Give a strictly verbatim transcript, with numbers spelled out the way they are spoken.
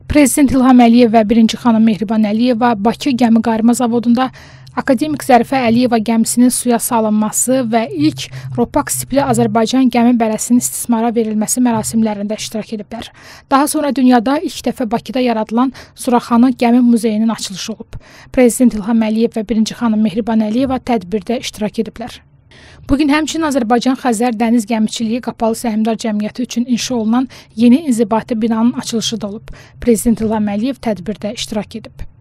Prezident İlham Əliyev və birinci xanım Mehriban Əliyeva Bakı Gəmi Qayırma Zavodunda Akademik Zərifə Əliyeva gəmisinin suya salınması və ilk Ropaks tipli Azərbaycan gəmi bələsinin istismara verilməsi mərasimlərində iştirak ediblər. Daha sonra dünyada ilk dəfə Bakıda yaradılan Suraxanı Gəmi Muzeyinin açılışı olub. Prezident İlham Əliyev və birinci xanım Mehriban Əliyeva tədbirdə iştirak ediblər. Bugün həmçinin Azərbaycan-Xəzər Dəniz Gəmiçiliyi Qapalı Səhmdar Cəmiyyəti üçün inşa olunan yeni inzibati binanın açılışı da olub. Prezident İlham Əliyev tədbirdə iştirak edib.